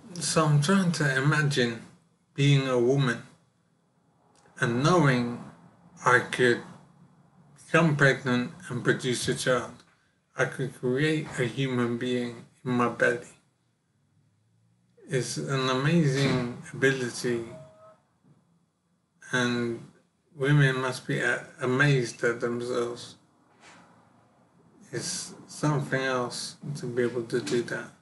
So I'm trying to imagine being a woman and knowing I could become pregnant and produce a child. I could create a human being in my belly. It's an amazing ability, and women must be amazed at themselves. It's something else to be able to do that.